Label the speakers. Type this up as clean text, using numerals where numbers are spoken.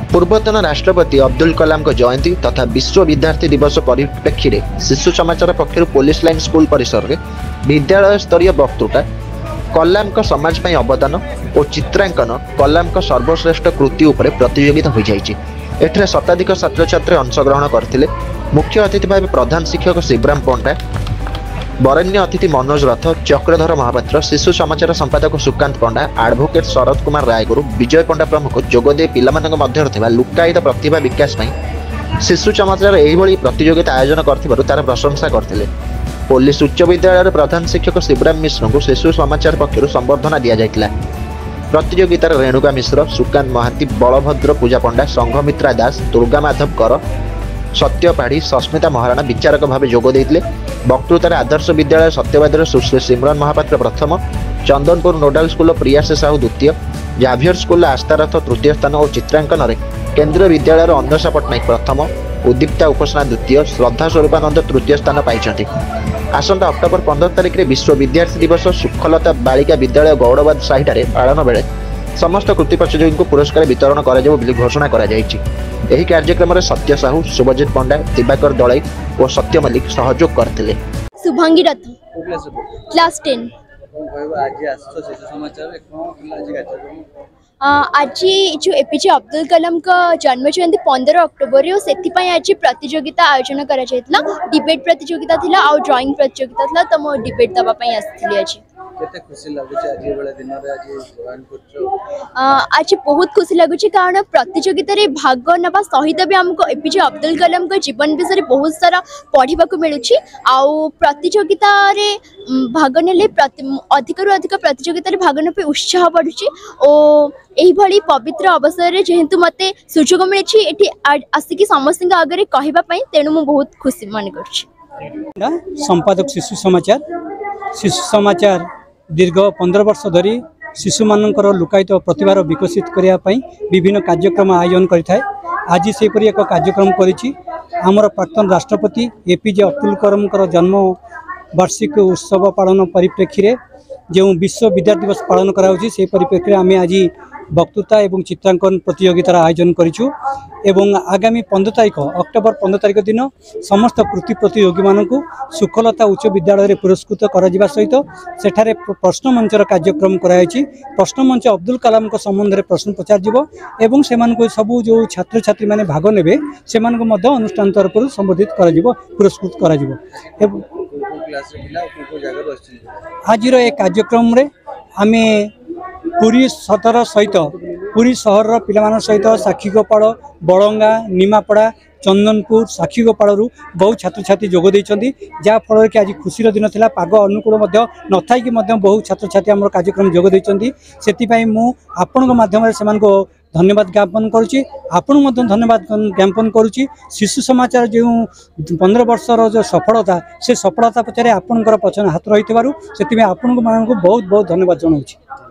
Speaker 1: पूर्वतन राष्ट्रपति अब्दुल कलाम जयंती तथा विश्व विद्यार्थी दिवस परिप्रेक्षी में शिशु समाचार पक्षर पुलिस लाइन स्कूल परिसर में विद्यालय स्तरीय वक्तृता कलाम समाज पर अवदान और चित्रांकन कलाम सर्वश्रेष्ठ कृति उपर प्रतियोगिता हो जाएगी। एठरे शताधिक छात्र छात्री अंशग्रहण करते। मुख्य अतिथि भाव प्रधान शिक्षक शिवराम पंडा, वरेण्य अतिथि मनोज रथ, चक्रधर महापात्र, शिशु समाचार संपादक सुकांत पंडा, एडवोकेट शरद कुमार रायगुरु, विजय पंडा प्रमुख जोगदे पिला लुक्कायित प्रतिभा विकास शिशु समाचार यही प्रतियोगिता आयोजन कर प्रशंसा करते। पुलिस उच्च विद्यालय प्रधान शिक्षक शिवराम मिश्र को शिशु समाचार पक्षर संबर्धना दि जाता। प्रतियोगितार रेणुका मिश्र, सुकांत महांती, बलभद्र पूजा पंडा, संघमित्रा दास, दुर्गा माधव कर, सत्य पाढ़ी, सस्मिता महाराणा विचारक भाव जोगदे। वक्तृतार आदर्श विद्यालय सत्यवादी सुश्री सिमरन महापात्र प्रथम, चंदनपुर नोडाल स्कूल प्रियासी साहू द्वितीय, जाभियर स्कूल आस्थारथ तृतीय स्थान और चित्रांकन में केन्द्रीय विद्यालय अन्वेषा पट्टनायक प्रथम, उदीप्ता उपासना द्वितीय, श्रद्धा स्वरूपानंद तृतीय स्थान पाई। आसंता अक्टोबर 15 तारिख में विश्व विद्यार्थी दिवस सुखलता बालिका विद्यालय गौड़बाद साहिटारे पालन बेले समस्त कृति प्रतियोगी को पुरस्कार वितरण कर घोषणा कर कार्यक्रम में सत्य साहू, शुभजित पंडा, दिवाकर दलाई और सत्य मल्लिक सहयोग करते।
Speaker 2: शुभांगी रथ क्लास 10 आज जो एपीजे अब्दुल कलाम का जन्म जयंती 15 अक्टोबर से आज प्रतियोगिता आयोजन करा डिबेट प्रतियोगिता थिला और ड्राइंग प्रतियोगिता थिला। तो मो डिबेट दबा पई आस्थिली आज बहुत खुशी लगुच कारण प्रतियोगिता रे भाग नवा सहित भी हमको एपीजे अब्दुल कलाम का जीवन विषय बहुत सारा पढ़ा मिलूँ। आउ प्रतियोगिता रे भाग नेले अधिक रु अधिक प्रतियोगिता रे भाग ने उत्साह बढ़ुची और यही भली पवित्र अवसर रे जेहेतु मते सुजोग मिली आसिकी समस्त आगे कहवाई तेणु मु बहुत खुशी मन कर।
Speaker 3: संपादक शिशु समाचार दीर्घ 15 वर्ष धरी शिशु मानकर लुकायित प्रतिभार विकसित करने विभिन्न कार्यक्रम आयोजन करें। आज सेपरी एक कार्यक्रम करिछि आमर प्राक्तन राष्ट्रपति एपीजे अब्दुल कलाम जन्म वार्षिक उत्सव पालन परिप्रेक्षी में जो विश्व विद्यार्थी दिवस पालन कराउछि से परिप्रेक्षी आम आज वक्तृता एवं चित्रांकन प्रतियोगितार आयोजन करिछु एवं आगामी 15 तारिख अक्टोबर 15 तारिख दिन समस्त कृति प्रतियोगी मानकु सुखलता उच्च विद्यालय पुरस्कृत करा सहित सेठारे प्रश्न मंचर कार्यक्रम कराई। प्रश्न मंच अब्दुल कलाम संबंध में प्रश्न पचार एवं से सबू जो छात्र छात्री माने भाग नेबे से अनुष्ठान तरफ संबोधित पुरस्कृत करा। आज कार्यक्रम रे आमे पुरी सदर सहित पुरी सहर पिला सहित साक्षीगोपाल, बड़ंगा, निमापड़ा, चंदनपुर, साक्षीगोपालू बहुत छात्र छात्री जोग देइछन्ती जहाँफल कि आज खुशी दिन था। पाग अनुकूल नथाई बहुत छात्र छात्री आम कार्यक्रम जोग देइछन्ती सेतिपई मु आपन माध्यम से धन्यवाद ज्ञापन करुच्ची। आपण धन्यवाद ज्ञापन करुच्ची। शिशु समाचार जो 15 वर्षर जो सफलता से सफलता पछरे आपणकर पछन हाथ रही से बहुत बहुत धन्यवाद जनाऊँ।